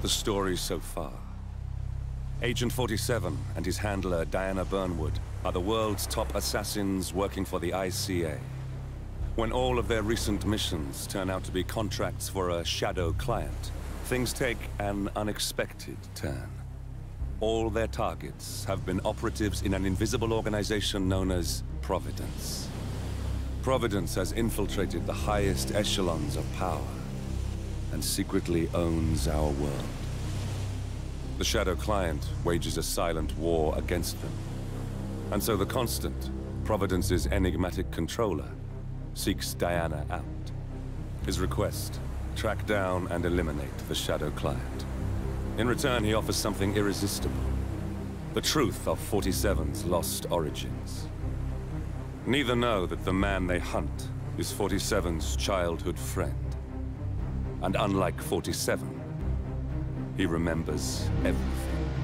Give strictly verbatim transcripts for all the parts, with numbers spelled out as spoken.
The story so far. Agent forty-seven and his handler, Diana Burnwood, are the world's top assassins working for the I C A. When all of their recent missions turn out to be contracts for a shadow client, things take an unexpected turn. All their targets have been operatives in an invisible organization known as Providence. Providence has infiltrated the highest echelons of power and secretly owns our world. The Shadow Client wages a silent war against them. And so the Constant, Providence's enigmatic controller, seeks Diana out. His request, track down and eliminate the Shadow Client. In return, he offers something irresistible. The truth of forty-seven's lost origins. Neither know that the man they hunt is forty-seven's childhood friend. And unlike forty-seven, he remembers everything.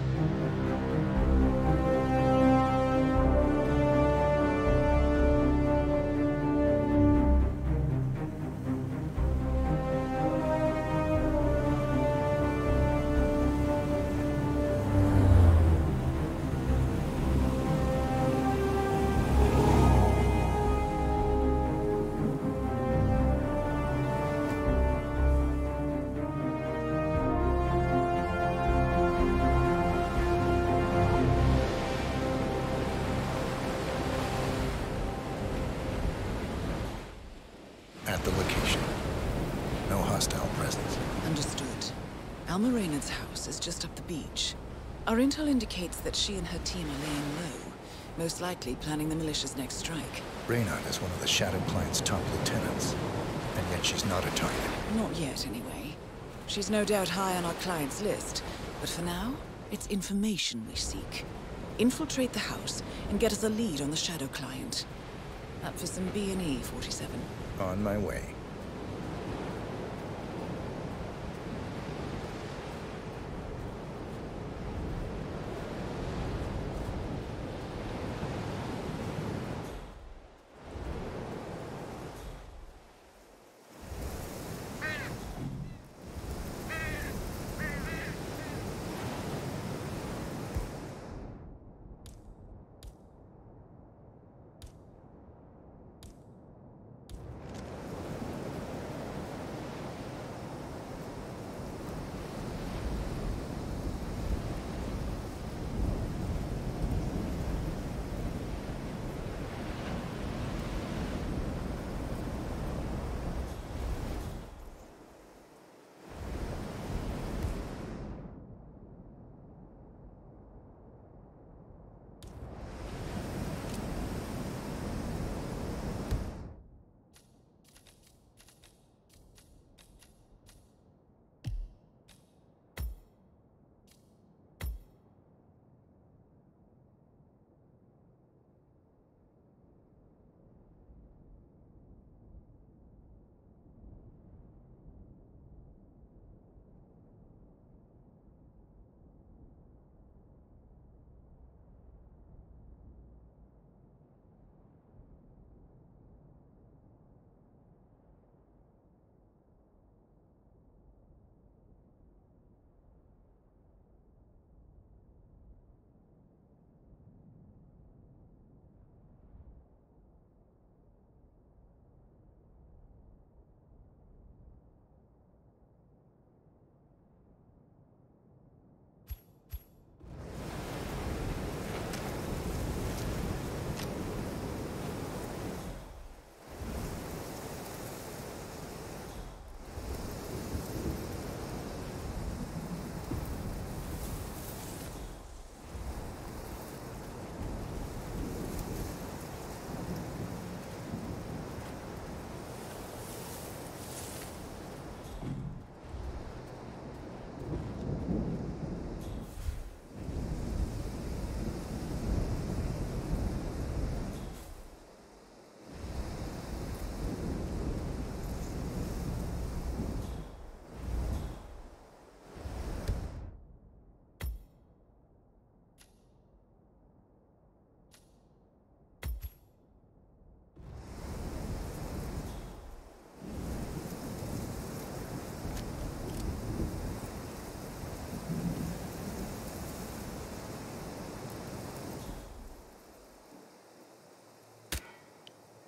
At the location. No hostile presence. Understood. Alma Reynard's house is just up the beach. Our intel indicates that she and her team are laying low, most likely planning the militia's next strike. Reynard is one of the Shadow Client's top lieutenants, and yet she's not a target. Not yet, anyway. She's no doubt high on our client's list, but for now, it's information we seek. Infiltrate the house and get us a lead on the Shadow Client. Up for some B and E, forty-seven. On my way.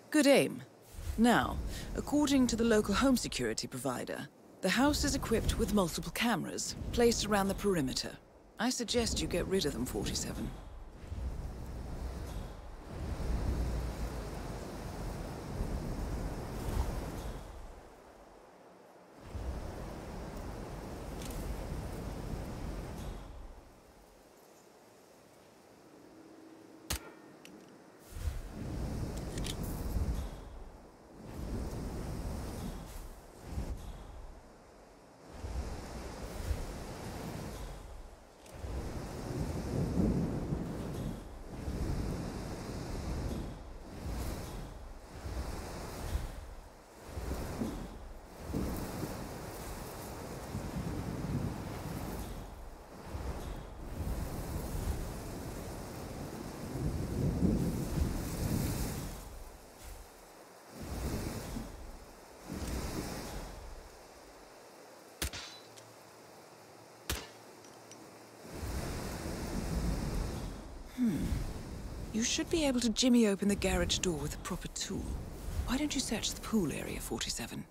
Good aim. Now, according to the local home security provider, the house is equipped with multiple cameras placed around the perimeter. I suggest you get rid of them, forty-seven. You should be able to jimmy open the garage door with a proper tool. Why don't you search the pool area, forty-seven?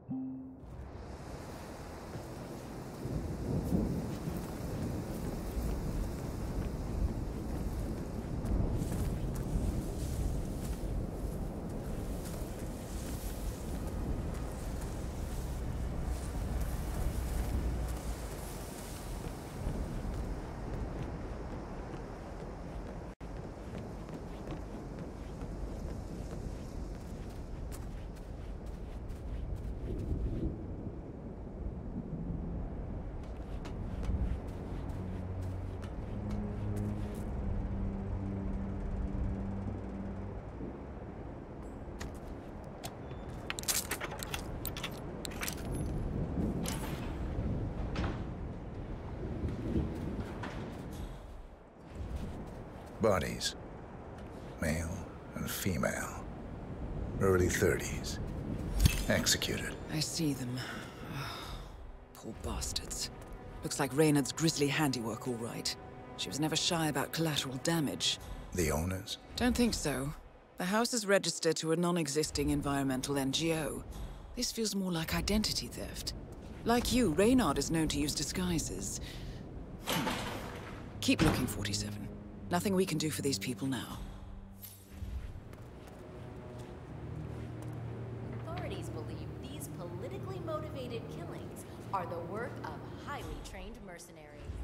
Bodies. Male and female. Early thirties. Executed. I see them. Poor bastards. Looks like Reynard's grisly handiwork, all right. She was never shy about collateral damage. The owners? Don't think so. The house is registered to a non-existing environmental N G O. This feels more like identity theft. Like you, Reynard is known to use disguises. Hmm. Keep looking, forty-seven. Nothing we can do for these people now. Authorities believe these politically motivated killings are the work of highly trained mercenaries.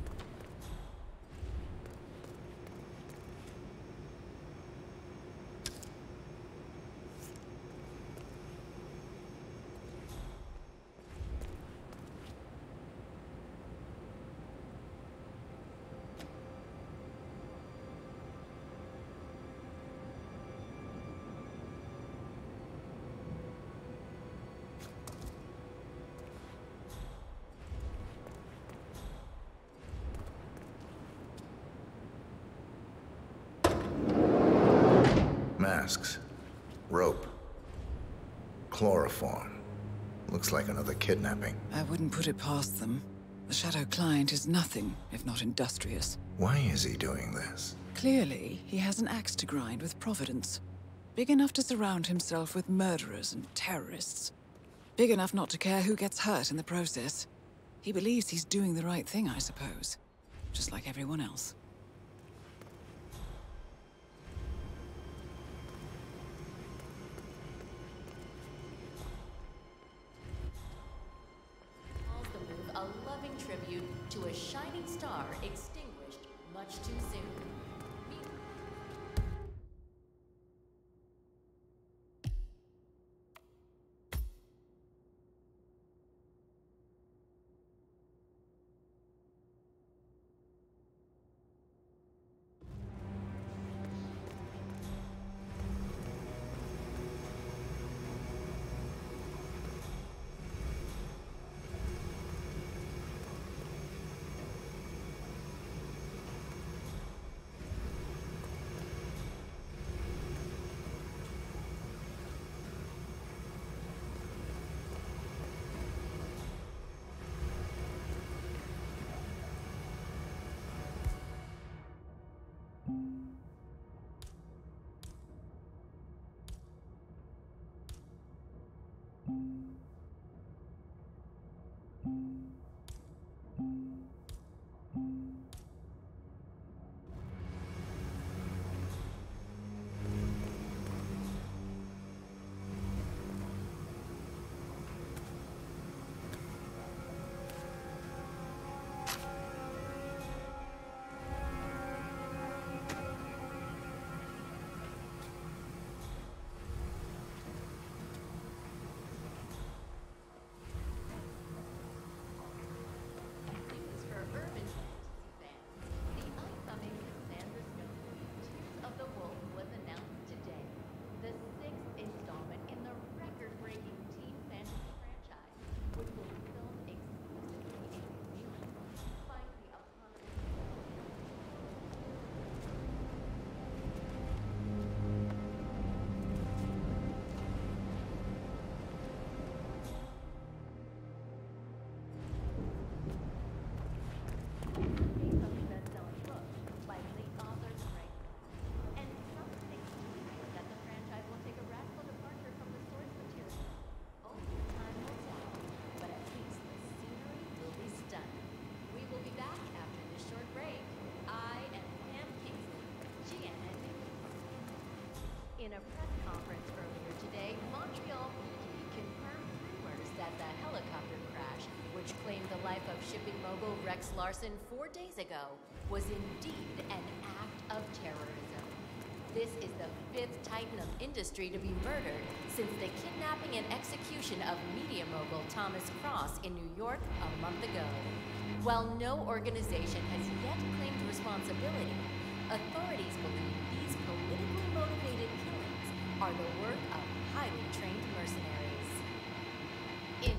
Masks. Rope. Chloroform. Looks like another kidnapping. I wouldn't put it past them. The Shadow Client is nothing if not industrious. Why is he doing this? Clearly, he has an axe to grind with Providence. Big enough to surround himself with murderers and terrorists. Big enough not to care who gets hurt in the process. He believes he's doing the right thing, I suppose. Just like everyone else. Calls the move a loving tribute to a shining star extinguished much too soon. In a press conference earlier today, Montreal P D confirmed rumors that the helicopter crash, which claimed the life of shipping mogul Rex Larson four days ago, was indeed an act of terrorism. This is the fifth titan of industry to be murdered since the kidnapping and execution of media mogul Thomas Cross in New York a month ago. While no organization has yet claimed responsibility, authorities believe these politically motivated killings are the work of highly trained mercenaries. In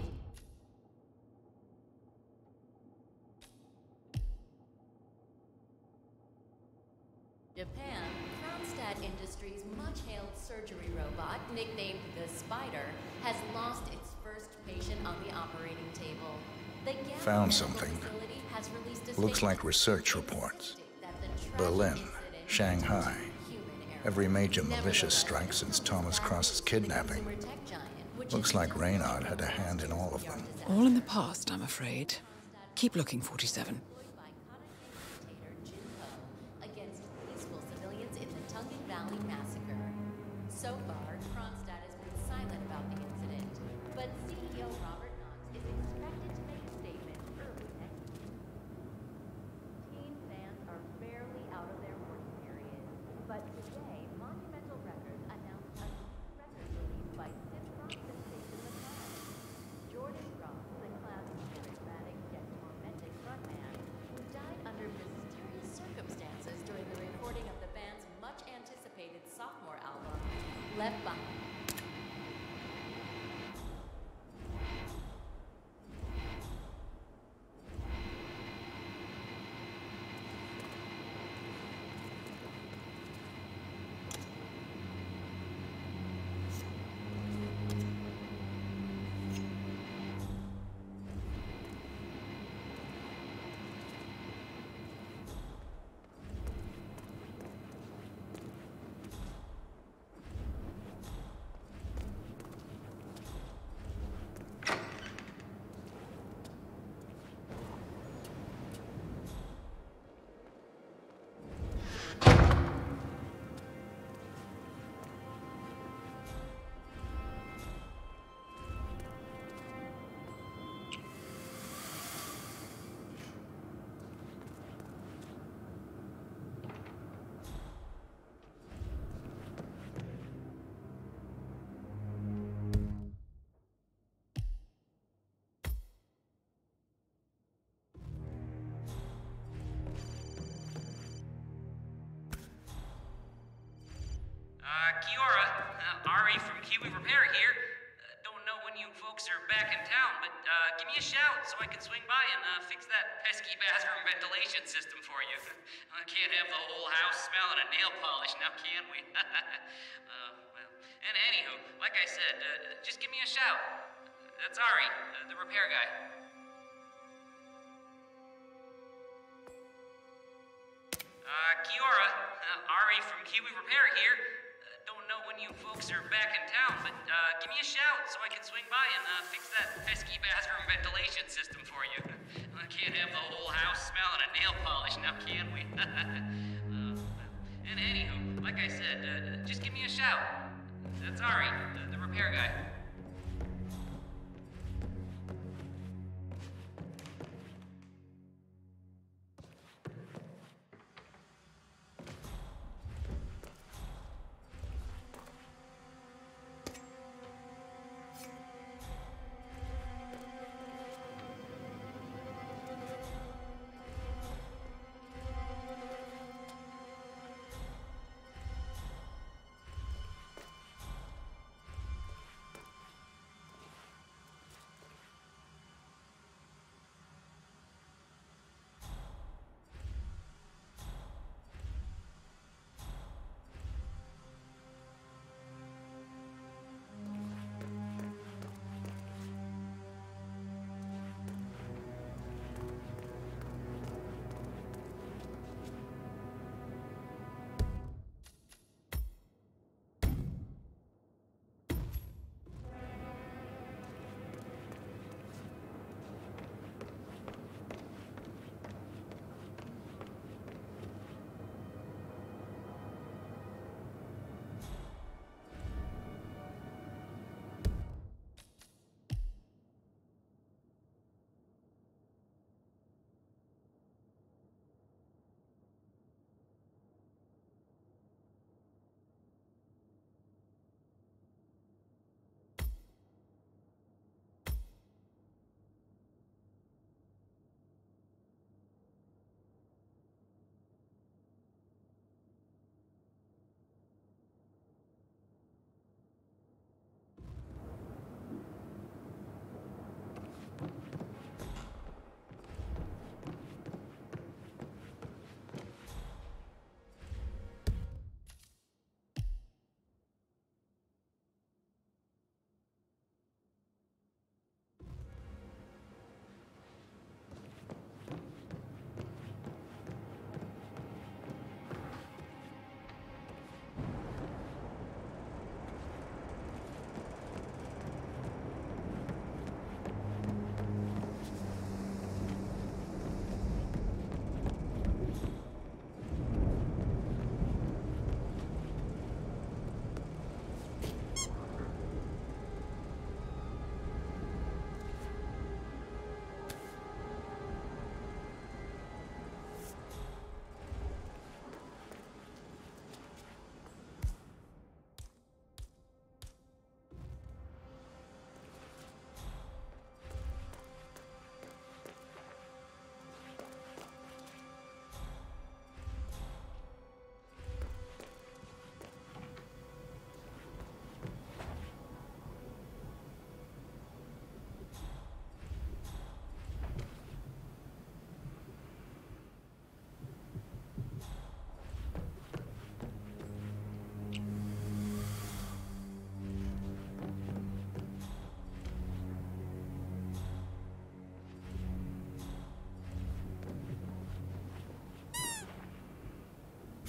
Japan, Kronstadt Industries' much-hailed surgery robot, nicknamed the Spider, has lost its first patient on the operating table. The Gamma Found Medical something. Facility has released a Looks like statement research reports. that the tragic Berlin, incident Shanghai. was human error. Every major malicious Nevertheless, strike since Thomas Thomas Cross's Cross's kidnapping. consumer tech giant, which Looks is like just Reynard had a hand in all of them. All in the past, I'm afraid. Keep looking, forty-seven. employed by Kataisen dictator Jinpo against peaceful civilians in the Tungan Valley massacre. So far, Kronstadt has been silent about the incident, but C E O Robert Knox is expected to make a statement early next week. Teen fans are barely out of their mourning period, but today, Monumental Records announced a new record released by Sid Roth and Jason McCann. Jordan Ross, the cloud's charismatic yet tormented frontman, who died under mysterious circumstances during the recording of the band's much-anticipated sophomore album, Left Behind. Uh, Kiora, uh, Ari from Kiwi Repair here. Uh, don't know when you folks are back in town, but uh, give me a shout so I can swing by and uh, fix that pesky bathroom ventilation system for you. I can't have the whole house smelling of nail polish now, can we? uh, well, and anywho, like I said, uh, just give me a shout. That's Ari, uh, the repair guy. Uh, Kiora, uh, Ari from Kiwi Repair here. Uh, don't know when you folks are back in town, but uh, give me a shout so I can swing by and uh, fix that pesky bathroom ventilation system for you. I can't have the whole house smelling of nail polish now, can we? uh, and anywho, like I said, uh, just give me a shout. That's Ari, uh, the repair guy.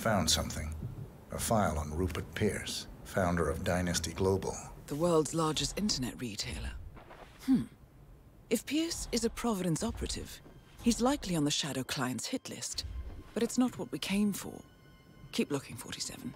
found something. A file on Rupert Pierce, founder of Dynasty Global. The world's largest internet retailer. Hmm. If Pierce is a Providence operative, he's likely on the Shadow Client's hit list. But it's not what we came for. Keep looking, forty-seven.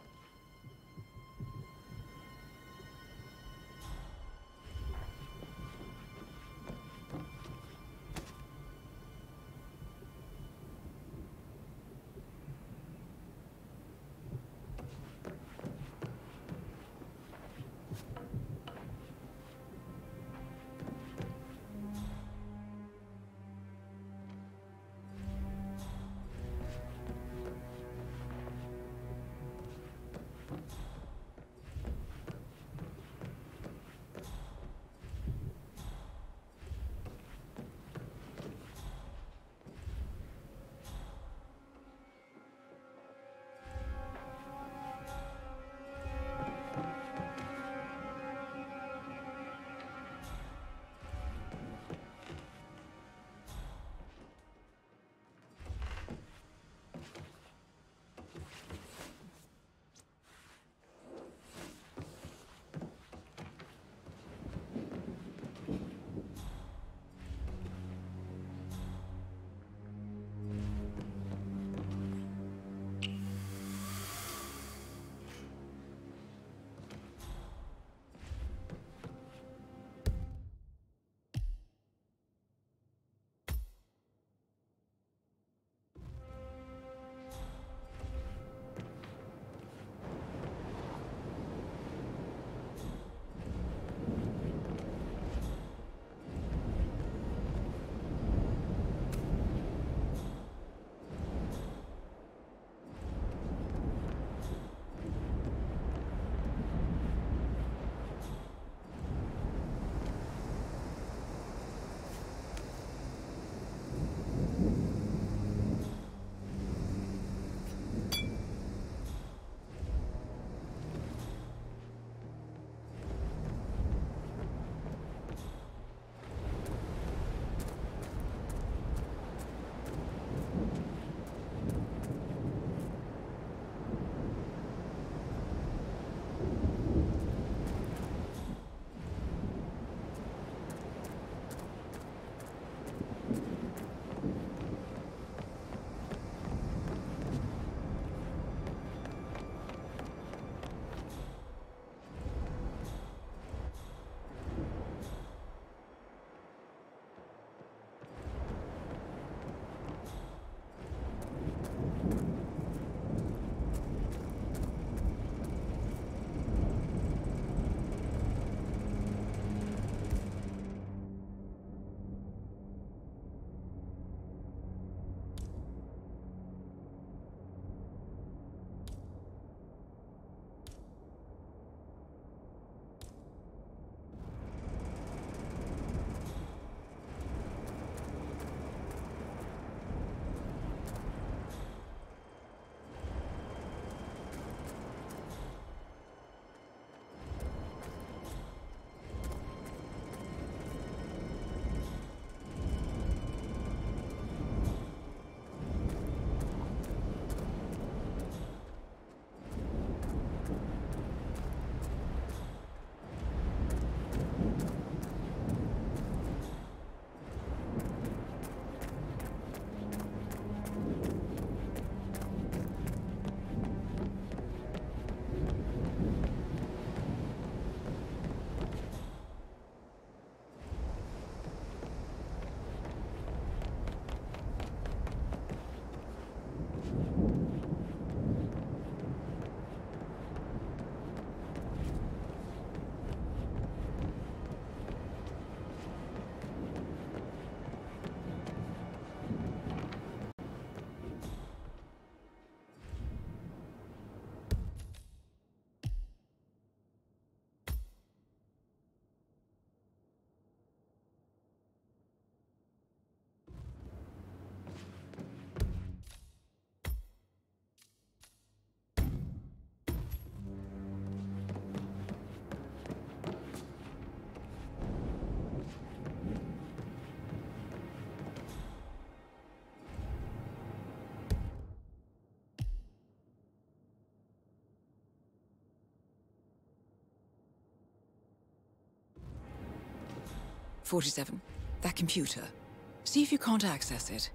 forty-seven. That computer. See if you can't access it.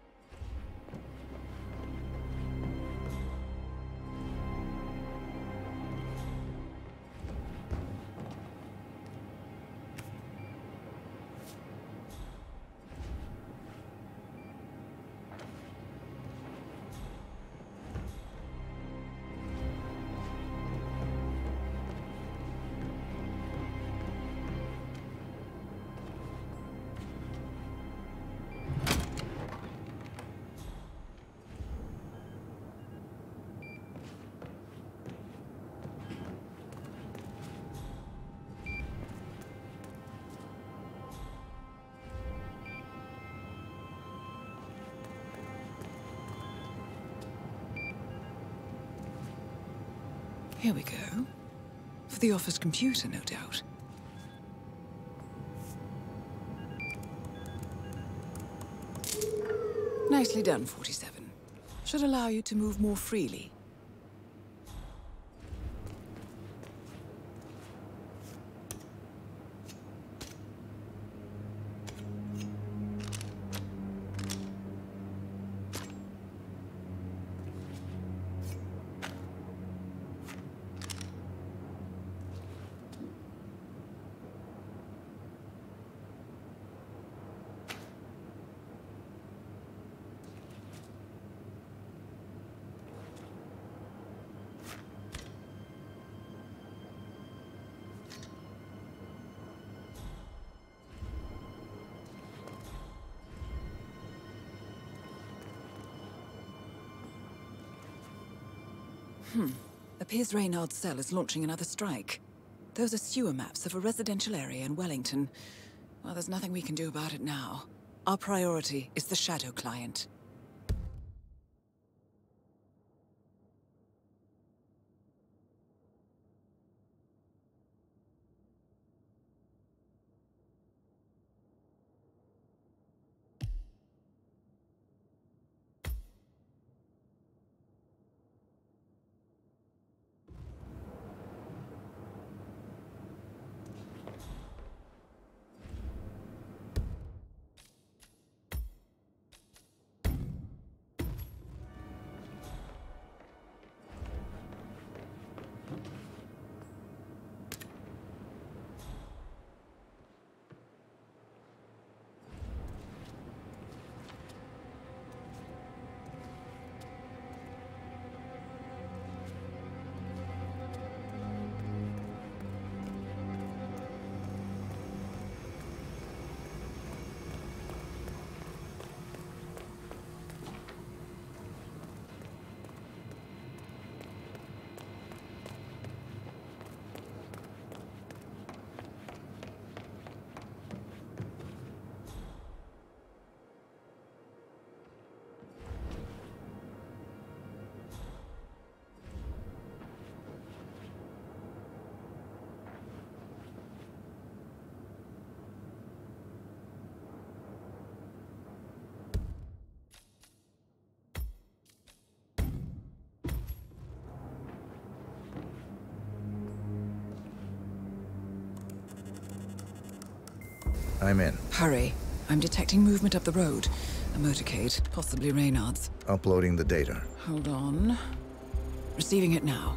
Here we go. For the office computer, no doubt. Nicely done, forty-seven. Should allow you to move more freely. Hmm. Appears Reynard's cell is launching another strike. Those are sewer maps of a residential area in Wellington. Well, there's nothing we can do about it now. Our priority is the Shadow Client. I'm in. Hurry. I'm detecting movement up the road. A motorcade, possibly Reynard's. Uploading the data. Hold on. Receiving it now.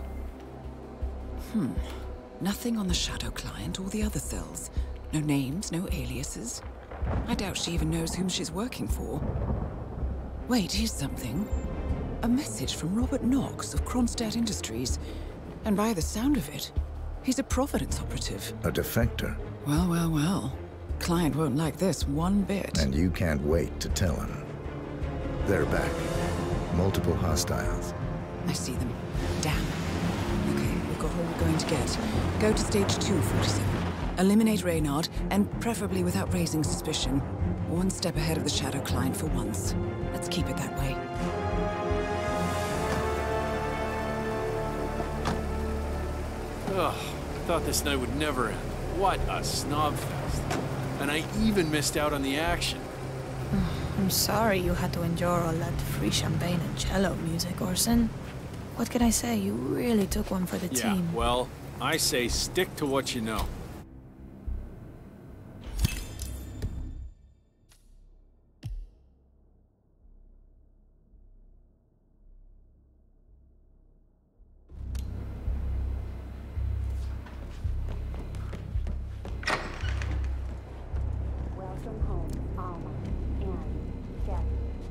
Hmm. Nothing on the Shadow Client or the other cells. No names, no aliases. I doubt she even knows whom she's working for. Wait, here's something. A message from Robert Knox of Kronstadt Industries. And by the sound of it, he's a Providence operative. A defector. Well, well, well. Client won't like this one bit. And you can't wait to tell him. They're back. Multiple hostiles. I see them. Damn. Okay, we've got all we're going to get. Go to stage two, forty-seven. Eliminate Reynard, and preferably without raising suspicion. One step ahead of the Shadow Client for once. Let's keep it that way. Ugh, I thought this night would never end. What a snobfest. And I even missed out on the action. I'm sorry you had to endure all that free champagne and cello music, Orson. What can I say? You really took one for the Yeah, team. well, I say stick to what you know. from home, Alma, and Jeff.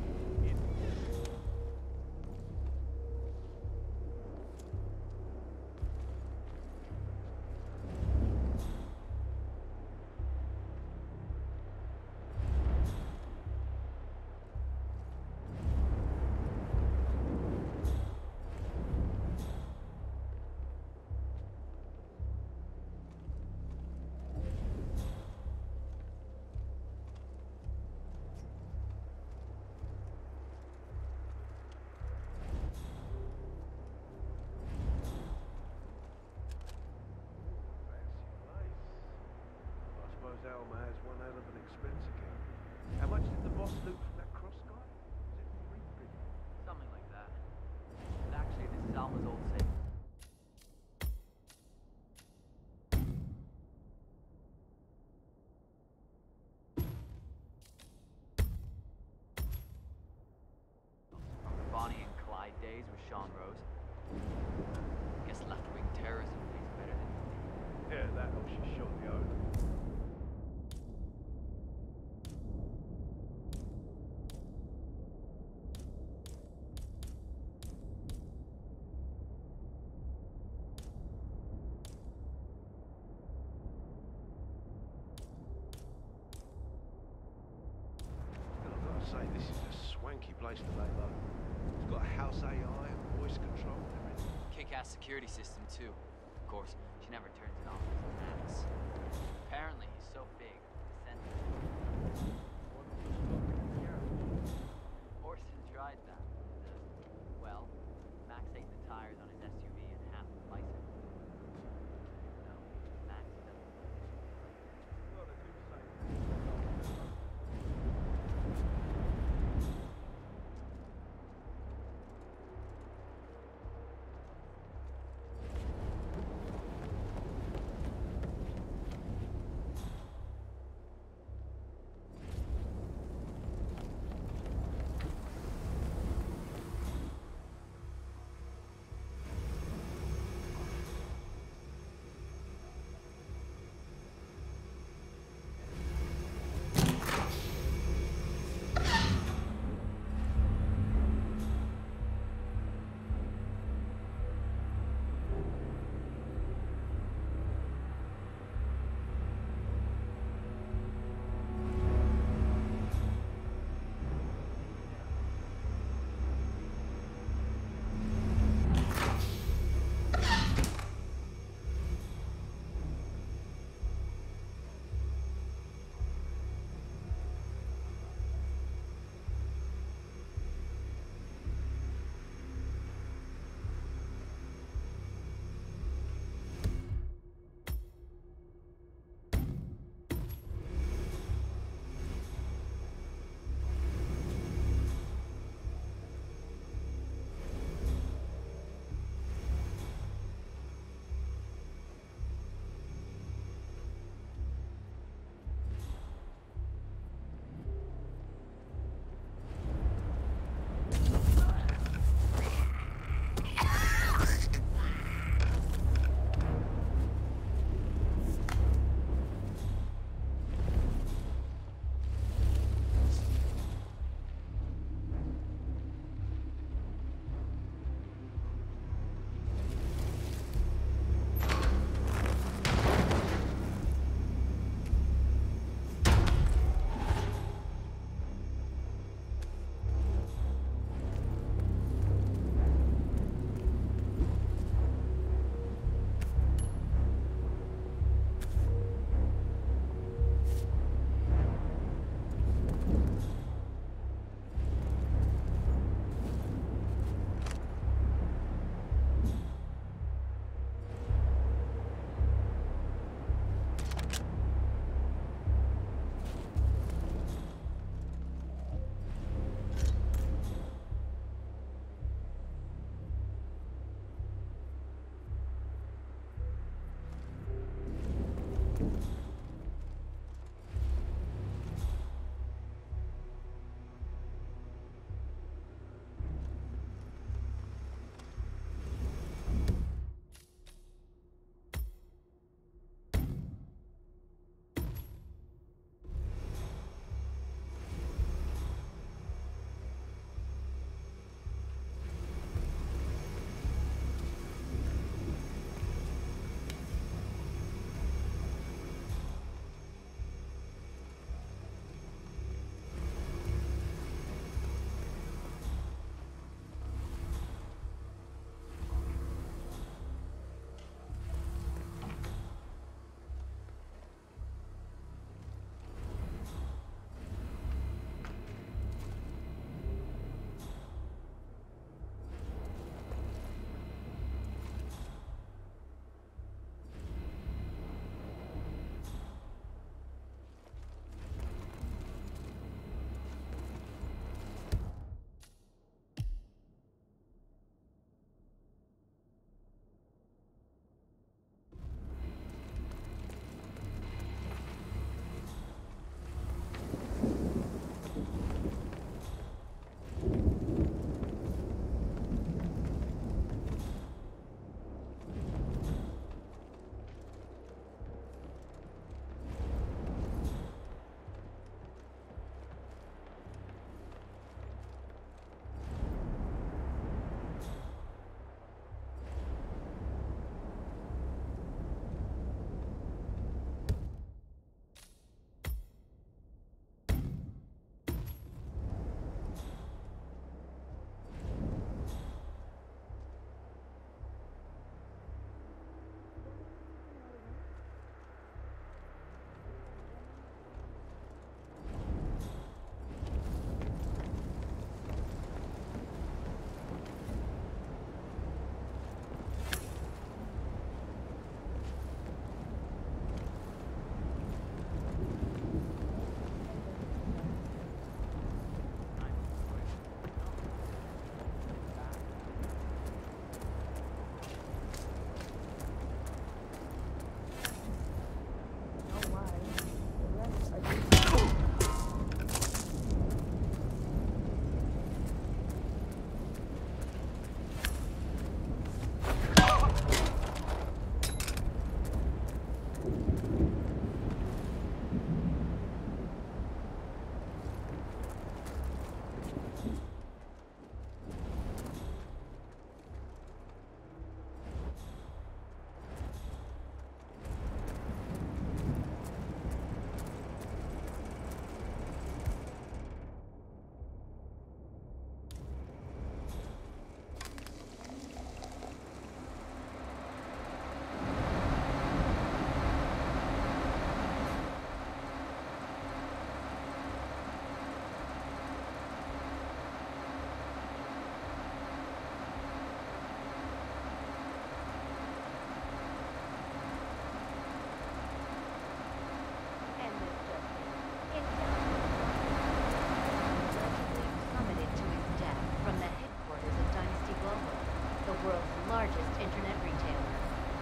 Alma has one hell of an expense account. How much did the boss loot from that cross guy? Was it three billion? Something like that. But actually, this is Alma's old safe. From the Bonnie and Clyde days with Sean Rose. Guess left-wing terrorism pays better than you think. Yeah, that or she shot the owner. Say, this is a swanky place to lay low. It's got a house A I and voice control and everything. Kick-ass security system, too. Of course, she never turns it on as Max. Apparently, he's so big, sensitive. Orson tried that. Uh, well, Max ate the tires on his S U V and half the bicycle. No, Max doesn't. Well, they do say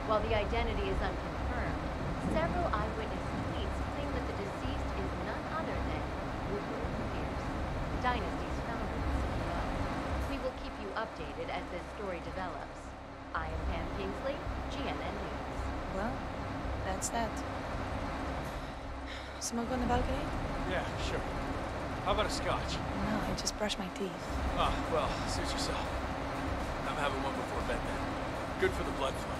While the identity is unconfirmed, several eyewitness leads claim that the deceased is none other than Rupert Pierce, Dynasty's founder and C E O. We will keep you updated as this story develops. I am Pam Kingsley, G N N News. Well, that's that. Smoke on the balcony? Yeah, sure. How about a scotch? No, I just brushed my teeth. Oh, well, suit yourself. I'm having one before bed then. Good for the blood flow.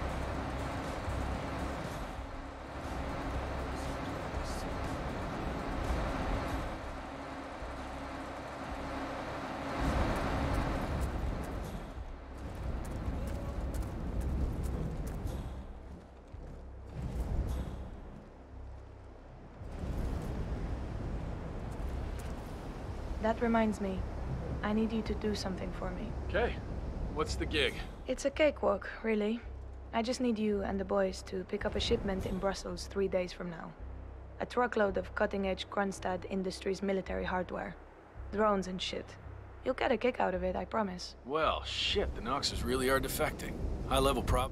That reminds me. I need you to do something for me. Okay. What's the gig? It's a cakewalk, really. I just need you and the boys to pick up a shipment in Brussels three days from now. A truckload of cutting-edge Kronstadt Industries military hardware. Drones and shit. You'll get a kick out of it, I promise. Well, shit, the Noxers really are defecting. High-level prop...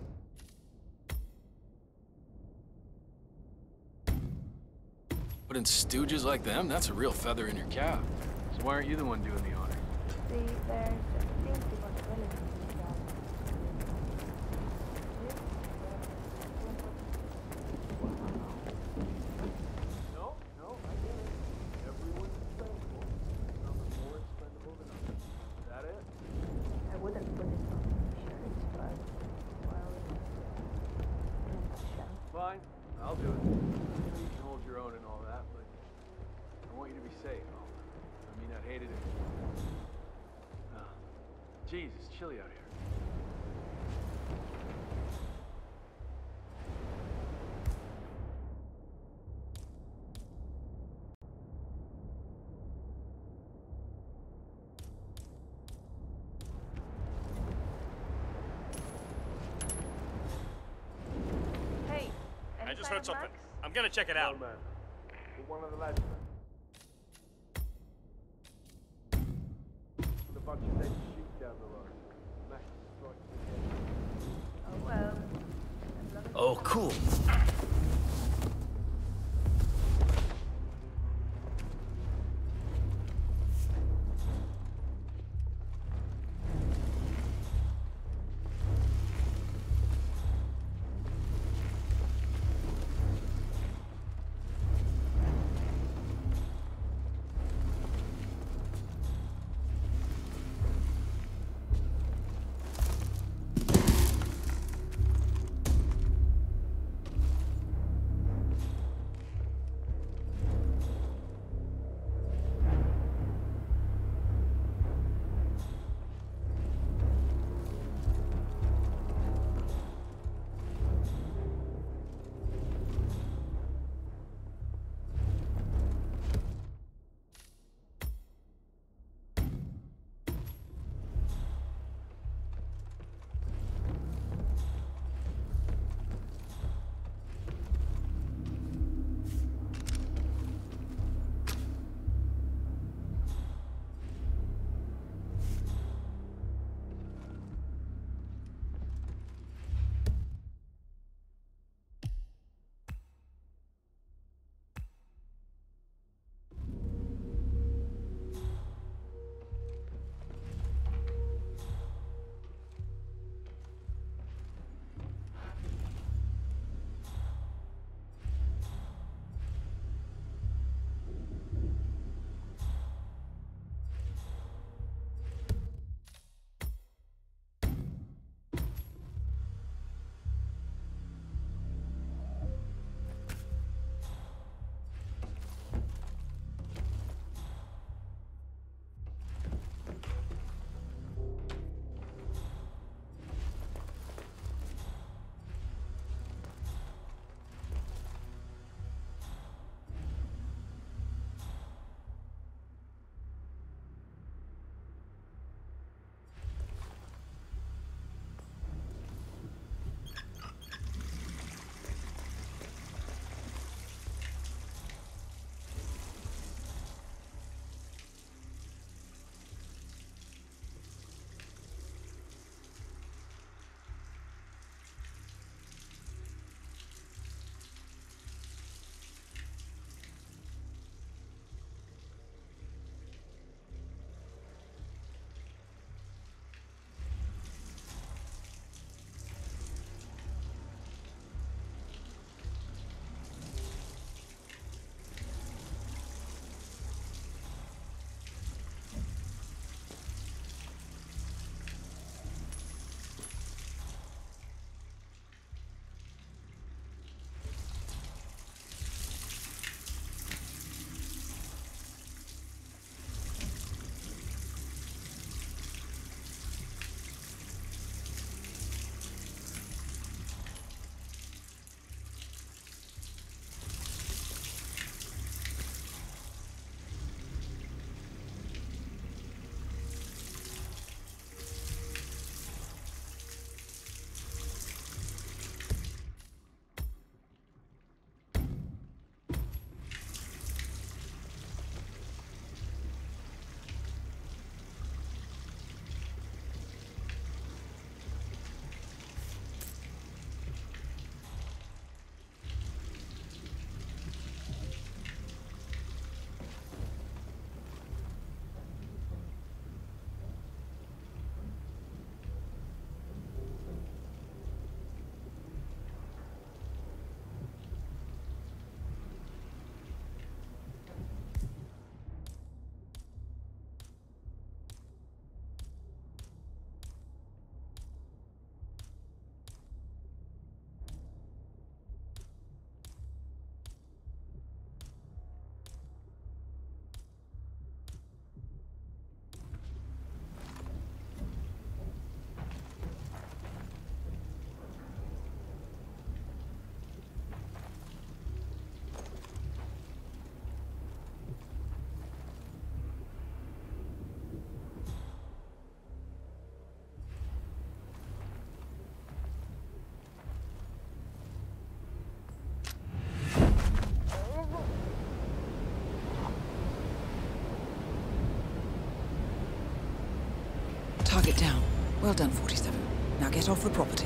But in stooges like them, that's a real feather in your cap. So why aren't you the one doing the honor? See, there's a distinct possibility that... No, no, I get it. Everyone's expendable. Some are more expendable than others. Is that it? I wouldn't put it on my shirt, but... well... in a nutshell. Fine, I'll do it. You can hold your own and all that, but I want you to be safe. I mean, I'd hate it if... Oh, jeez, it's chilly out here. Hey, I just heard something. I'm gonna check it out. Man, with one of the lads, man. With a bunch of dead sheep down the road. Max is striking again. Oh, well... Oh, cool. Target down. Well done, forty-seven. Now get off the property.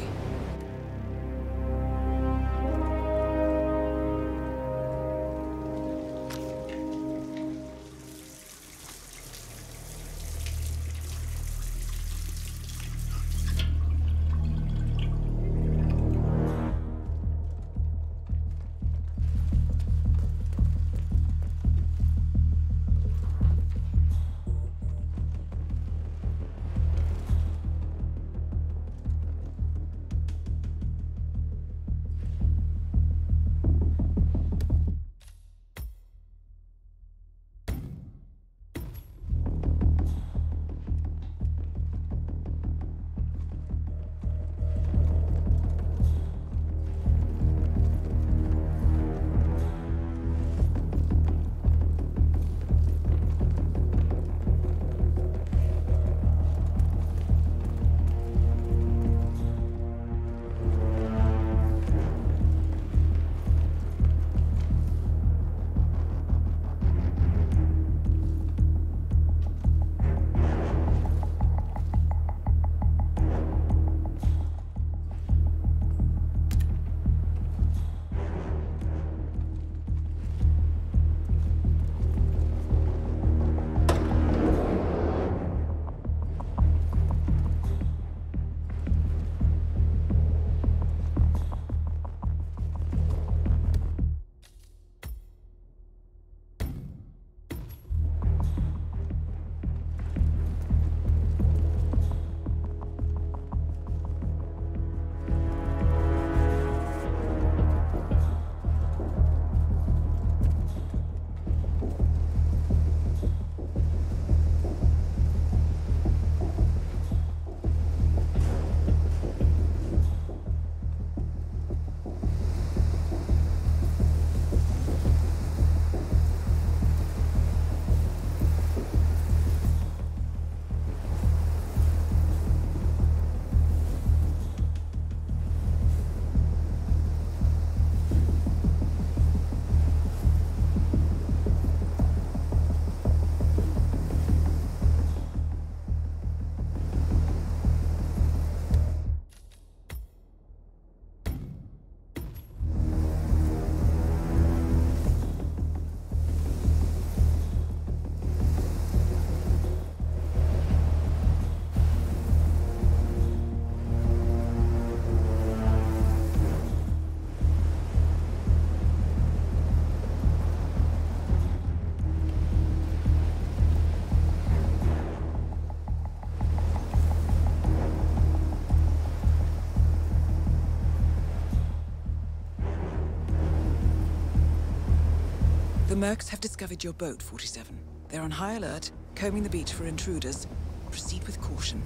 The Mercs have discovered your boat, forty-seven. They're on high alert, combing the beach for intruders. Proceed with caution.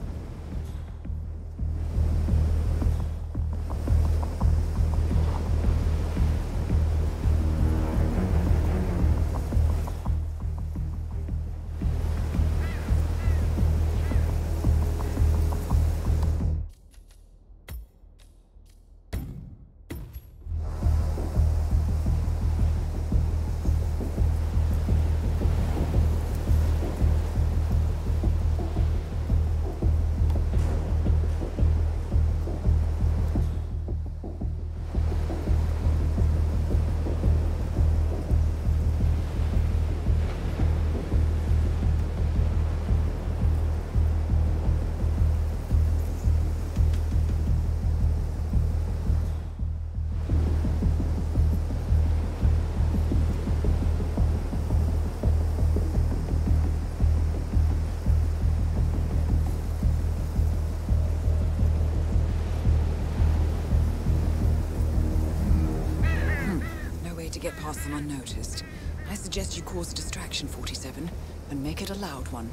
To get past them unnoticed. I suggest you cause a distraction, forty-seven, and make it a loud one.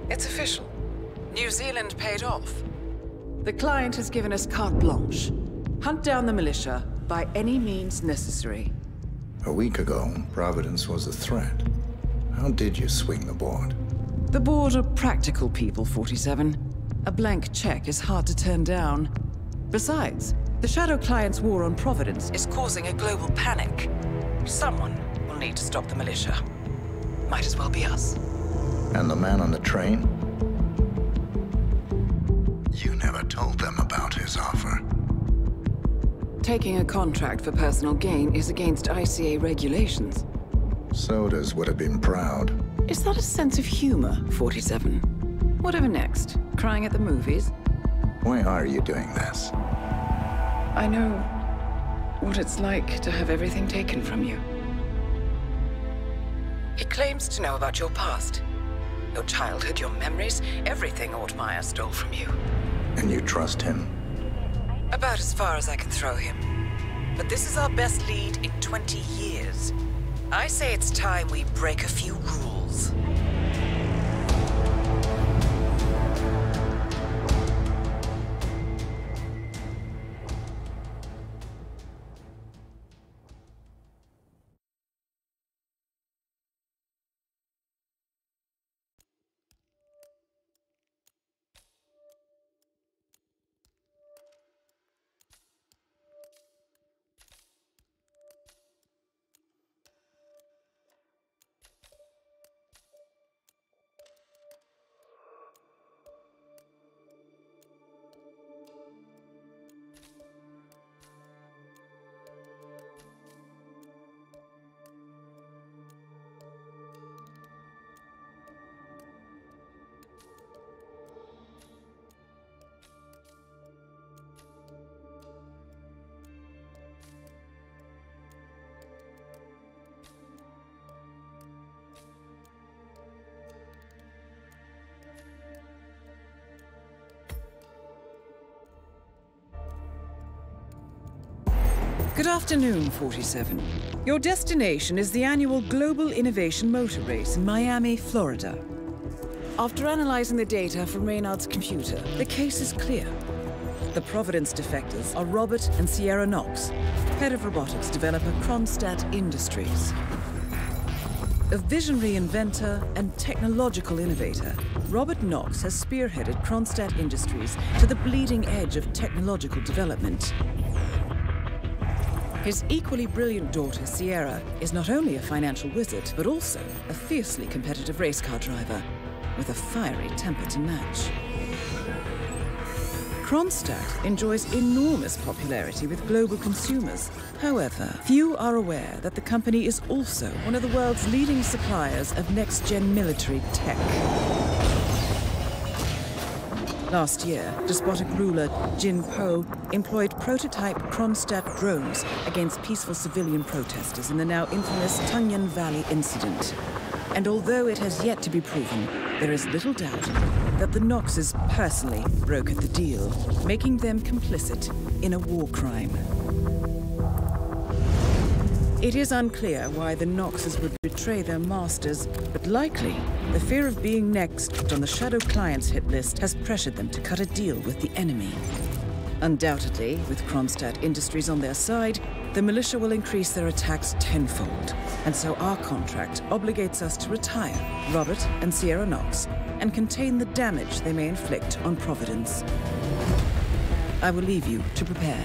It's official. New Zealand paid off. The client has given us carte blanche. Hunt down the militia by any means necessary. A week ago, Providence was a threat. How did you swing the board? The board are practical people, forty-seven. A blank check is hard to turn down. Besides, the Shadow Client's war on Providence is causing a global panic. Someone will need to stop the militia. Might as well be us. And the man on the train? You never told them about his offer. Taking a contract for personal gain is against I C A regulations. Sodas would have been proud. Is that a sense of humor, forty-seven? Whatever next? Crying at the movies? Why are you doing this? I know what it's like to have everything taken from you. He claims to know about your past. Your childhood, your memories, everything Ortmeyer stole from you. And you trust him? About as far as I can throw him. But this is our best lead in twenty years. I say it's time we break a few rules. Good afternoon, forty-seven. Your destination is the annual Global Innovation Motor Race in Miami, Florida. After analyzing the data from Reynard's computer, the case is clear. The Providence defectors are Robert and Sierra Knox, head of robotics developer Kronstadt Industries. A visionary inventor and technological innovator, Robert Knox has spearheaded Kronstadt Industries to the bleeding edge of technological development. His equally brilliant daughter, Sierra, is not only a financial wizard, but also a fiercely competitive race car driver, with a fiery temper to match. Kronstadt enjoys enormous popularity with global consumers. However, few are aware that the company is also one of the world's leading suppliers of next-gen military tech. Last year, despotic ruler Jin Po employed prototype Kronstadt drones against peaceful civilian protesters in the now infamous Tungan Valley incident. And although it has yet to be proven, there is little doubt that the Knoxes personally brokered the deal, making them complicit in a war crime. It is unclear why the Knoxes would betray their masters, but likely the fear of being next on the Shadow Client's hit list has pressured them to cut a deal with the enemy. Undoubtedly, with Kronstadt Industries on their side, the militia will increase their attacks tenfold, and so our contract obligates us to retire Robert and Sierra Knox and contain the damage they may inflict on Providence. I will leave you to prepare.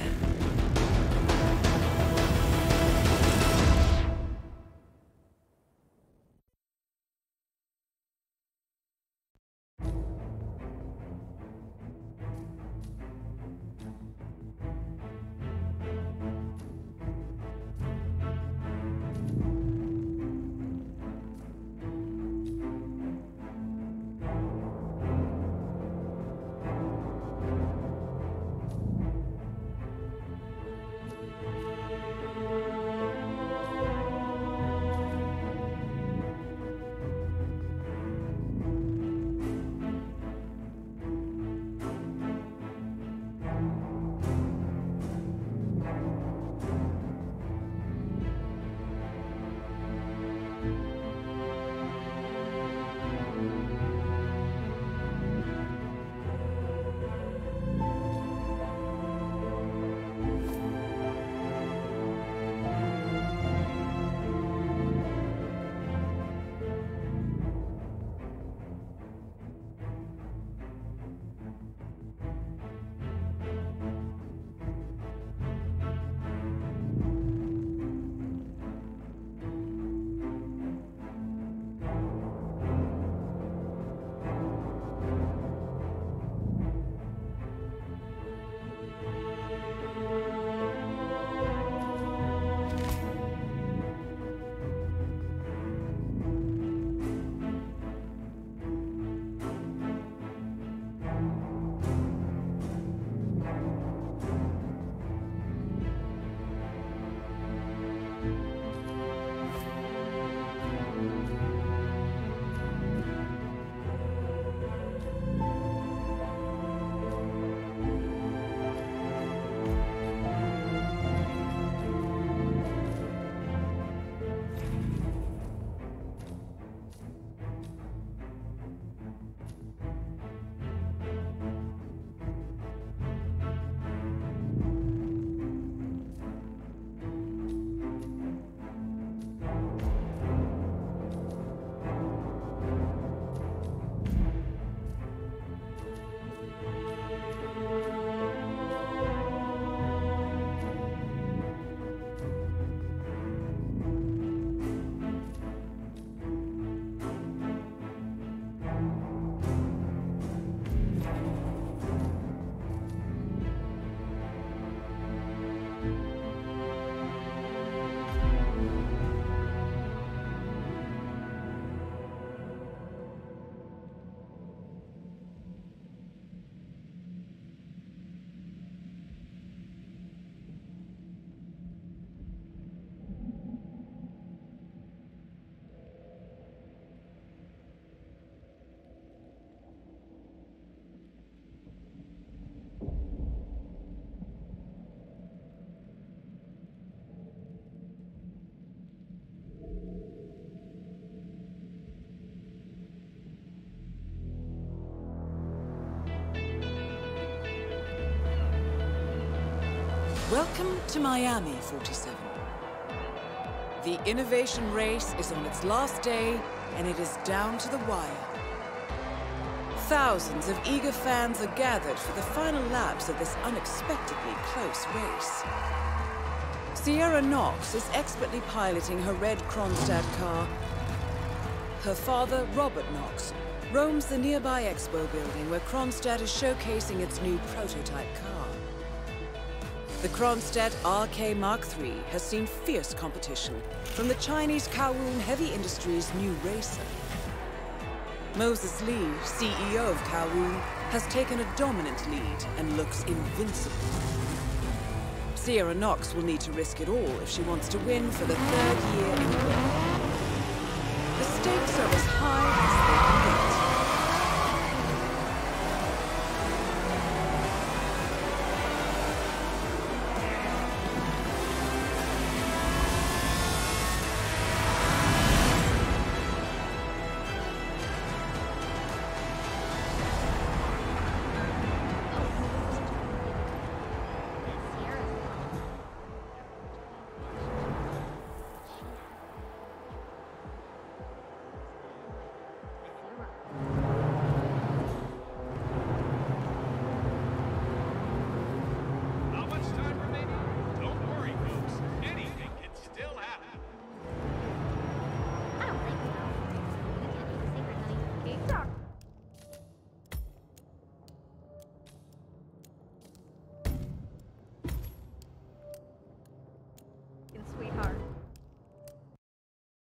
Welcome to Miami, forty-seven. The innovation race is on its last day, and it is down to the wire. Thousands of eager fans are gathered for the final laps of this unexpectedly close race. Sierra Knox is expertly piloting her red Kronstadt car. Her father, Robert Knox, roams the nearby expo building where Kronstadt is showcasing its new prototype car. The Kronstadt R K Mark three has seen fierce competition from the Chinese Kowloon Heavy Industries' new racer. Moses Lee, C E O of Kowloon, has taken a dominant lead and looks invincible. Sierra Knox will need to risk it all if she wants to win for the third year in a row. The stakes are as high as